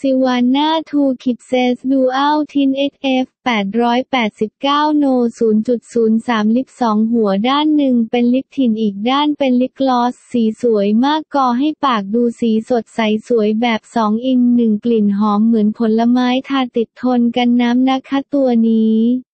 Sivana 2 Kisses Dual Tint XF 889 No 0.03 ลิป2หัวด้านหนึ่งเป็นลิปทินอีกด้านเป็นลิปกลอสสีสวยมากก่อให้ปากดูสีสดใสสวยแบบ2 in 1กลิ่นหอมเหมือนผลไม้ทาติดทนกันน้ำนะคะตัวนี้